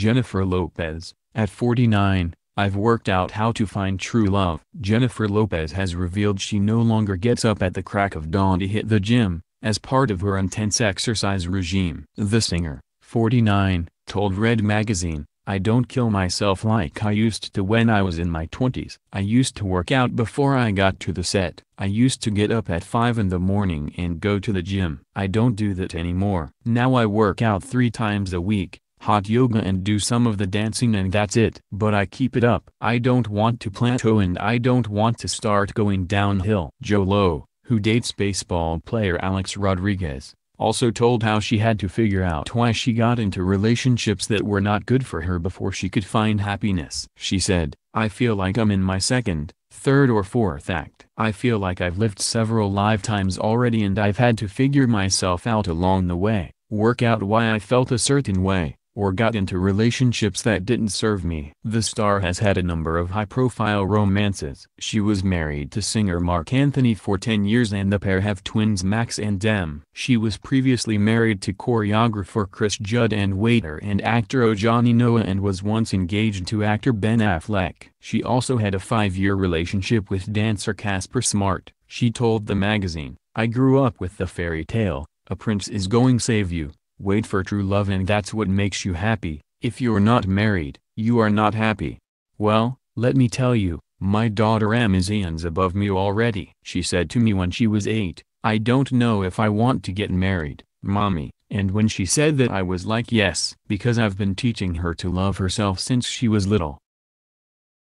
Jennifer Lopez, at 49, I've worked out how to find true love. Jennifer Lopez has revealed she no longer gets up at the crack of dawn to hit the gym, as part of her intense exercise regime. The singer, 49, told Red Magazine, "I don't kill myself like I used to when I was in my 20s. I used to work out before I got to the set. I used to get up at 5 in the morning and go to the gym. I don't do that anymore. Now I work out 3 times a week, hot yoga and do some of the dancing, and that's it. But I keep it up. I don't want to plateau and I don't want to start going downhill." J.Lo, who dates baseball player Alex Rodriguez, also told how she had to figure out why she got into relationships that were not good for her before she could find happiness. She said, "I feel like I'm in my second, third or fourth act. I feel like I've lived several lifetimes already and I've had to figure myself out along the way, work out why I felt a certain way, or got into relationships that didn't serve me." The star has had a number of high-profile romances. She was married to singer Marc Anthony for 10 years and the pair have twins Max and Dem. She was previously married to choreographer Chris Judd and waiter and actor Ojani Noah and was once engaged to actor Ben Affleck. She also had a 5-year relationship with dancer Casper Smart. She told the magazine, "I grew up with the fairy tale, a prince is going save you. Wait for true love and that's what makes you happy. If you're not married, you are not happy. Well, let me tell you, my daughter Am is eons above me already. She said to me when she was 8, 'I don't know if I want to get married, mommy,' and when she said that I was like yes, because I've been teaching her to love herself since she was little."